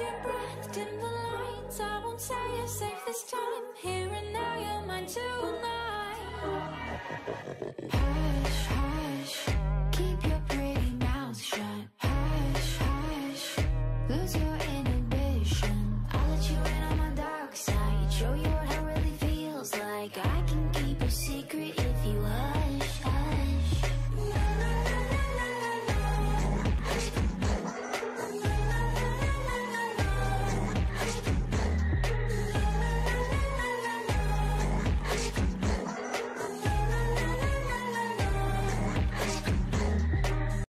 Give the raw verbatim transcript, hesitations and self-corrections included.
your breath, dim the lights. I won't say you're safe this time. Here and now, you're mine tonight. Hush, hush, keep your pretty mouth shut. Hush, hush, lose your inhibition. I'll let you in on my dark side, show you what it really feels like. I can keep a secret.